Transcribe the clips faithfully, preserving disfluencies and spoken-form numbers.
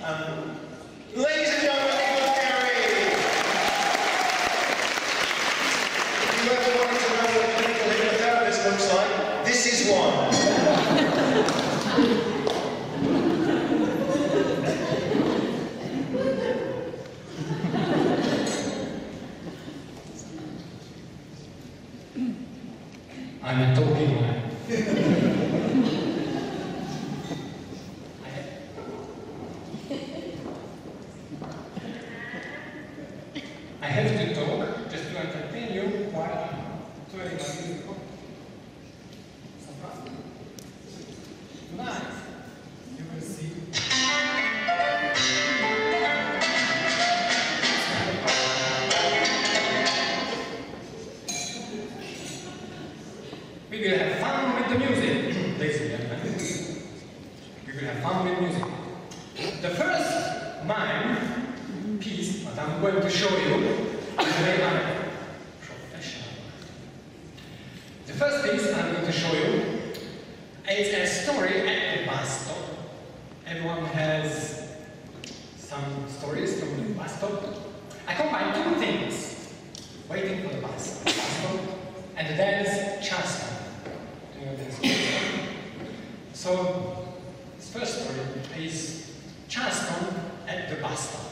Um, ladies and gentlemen, if you ever wanted to know what a clinical hypnotherapist looks like, this is one. I'm a talking one. I have to talk just to entertain you while I'm turning my music on. Nice. You will see. We will have fun with the music, ladies and gentlemen. We will have fun with music. The first mime piece that I'm going to show you is very professional. The first piece I'm going to show you is a story at the bus stop. Everyone has some stories from the bus stop. I combine two things: waiting for the bus, bus stop, and the dance Charleston. So, this first story is Charleston at the bus stop.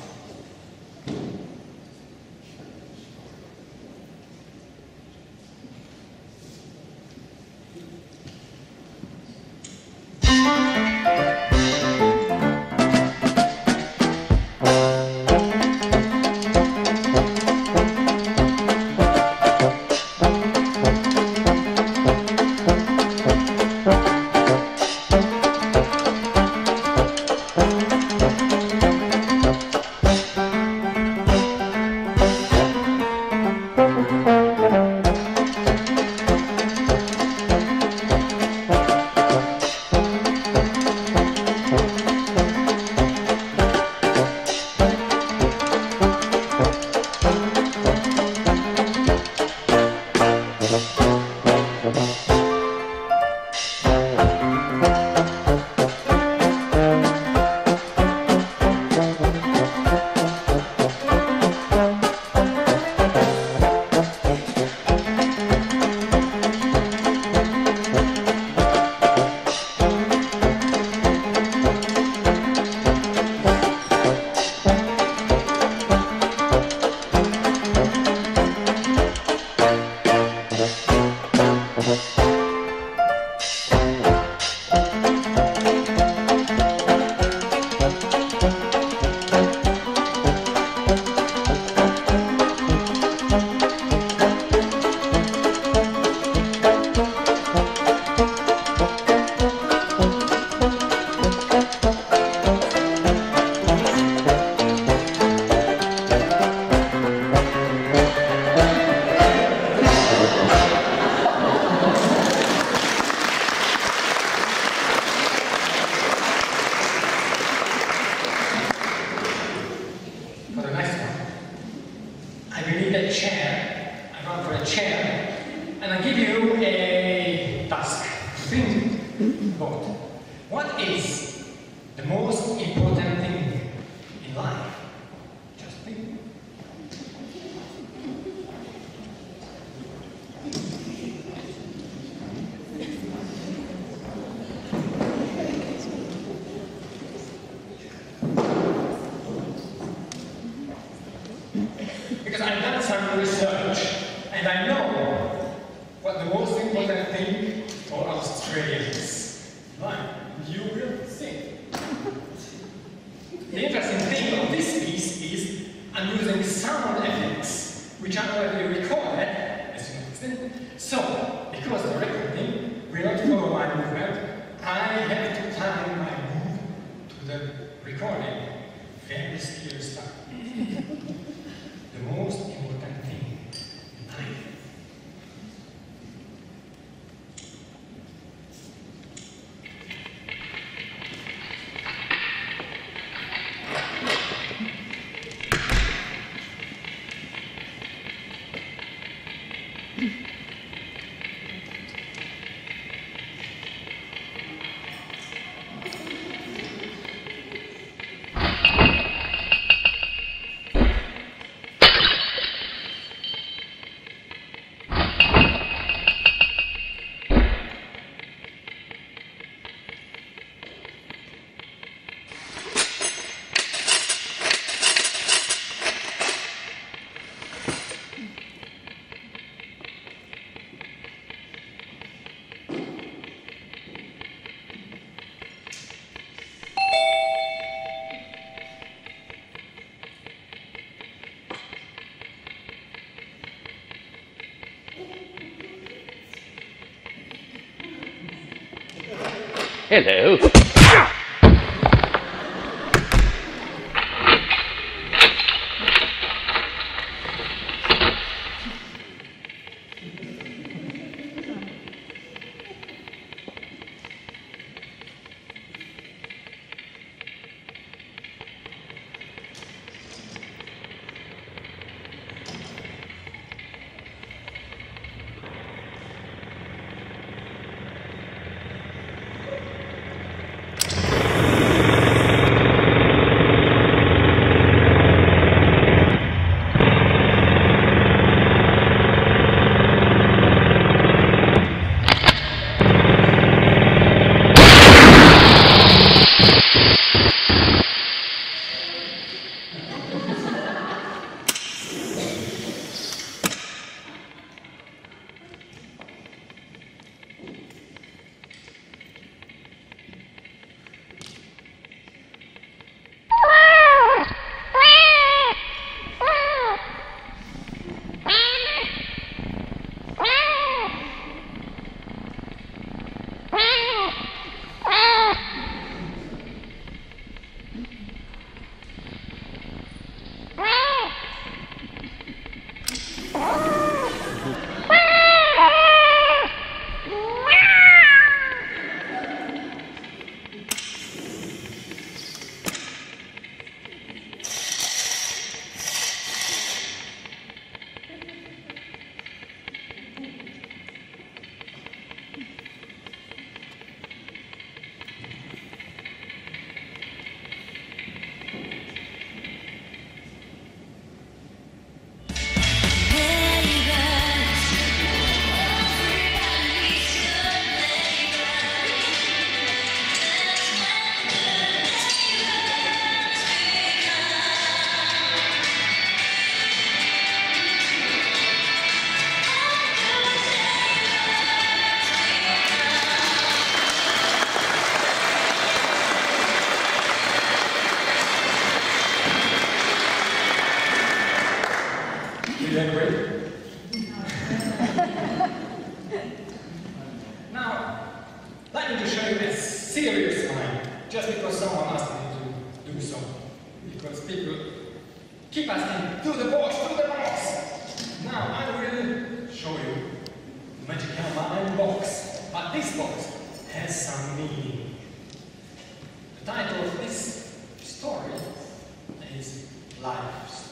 What is the most important thing in life? Just think. Because I've done some research and I know what the most important thing for Australians. Right, you will see. The interesting thing of this piece is I'm using sound effects which are already recorded, as you understand. So, because the recording will not follow my movement, I have to time my move to the recording. Very serious stuff. The most important thing in life. Hello. Now, let me just show you a serious mime, just because someone asked me to do so. Because people keep asking, do the box, do the box! Now, I will show you the magical mime box. But this box has some meaning. The title of this story is Life Story.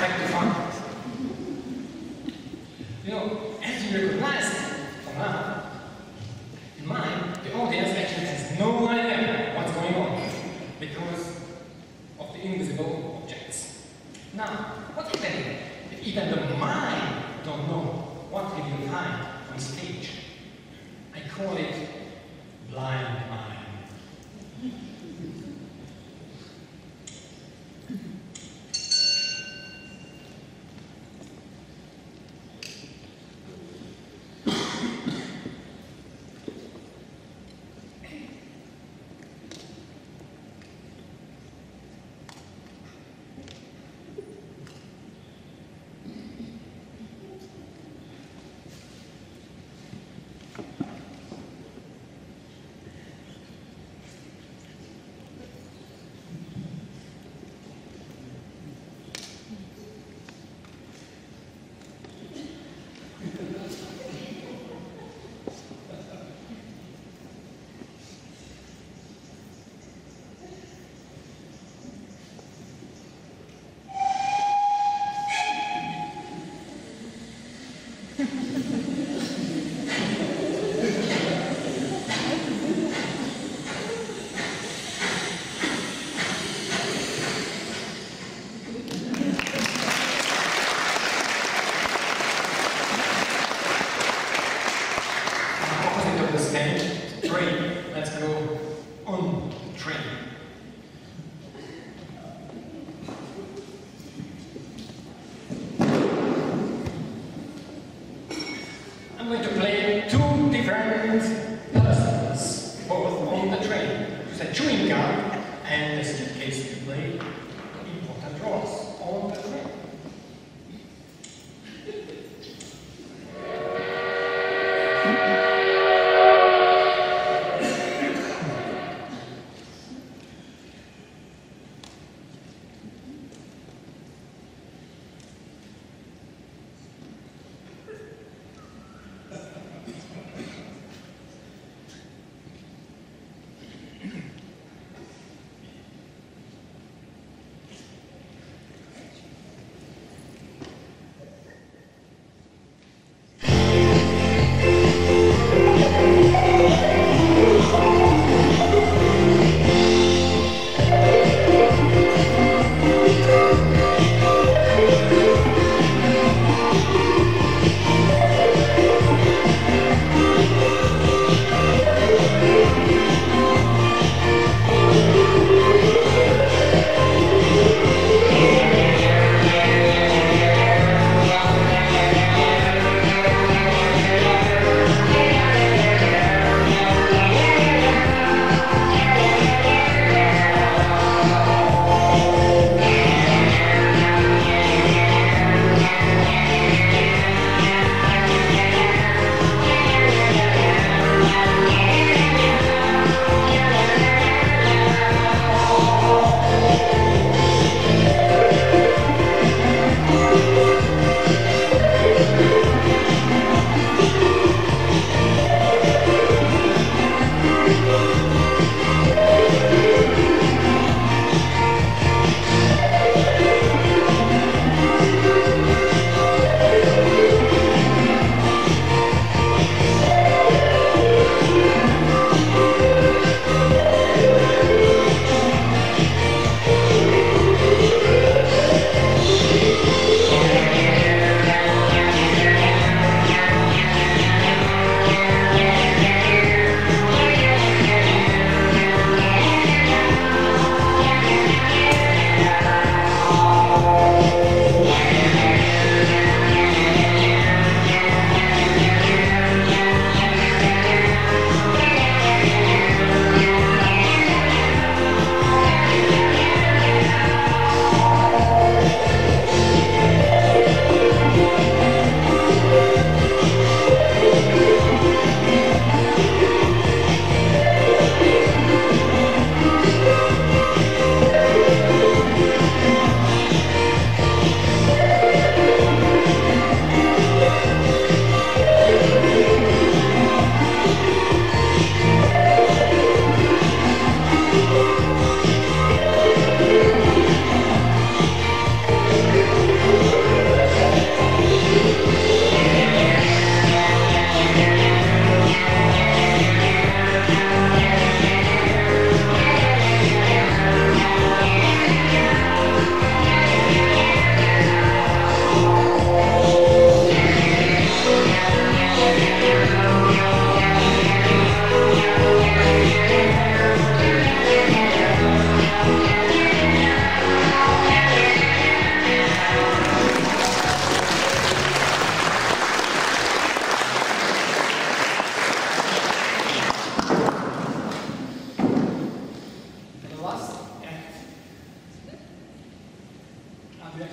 back to fun. You know, as you recognize from now, in Mime, the audience actually has no idea what's going on because of the invisible objects. Now, what's happening? Even the Mime don't know what they will find on stage. I call it blind Mime.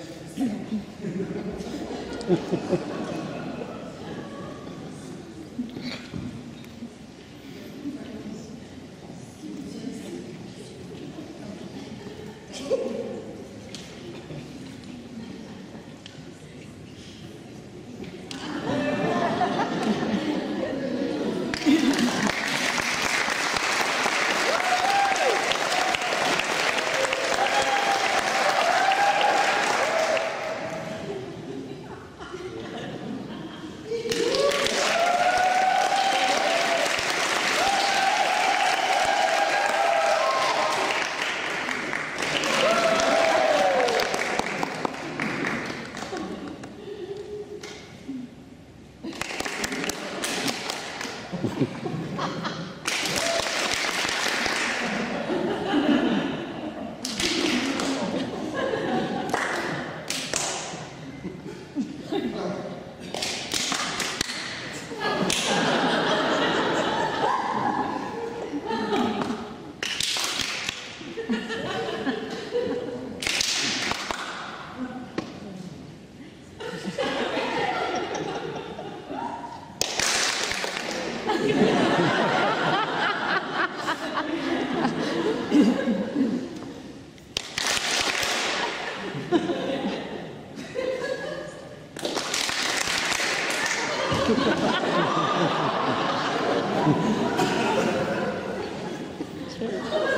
Sure.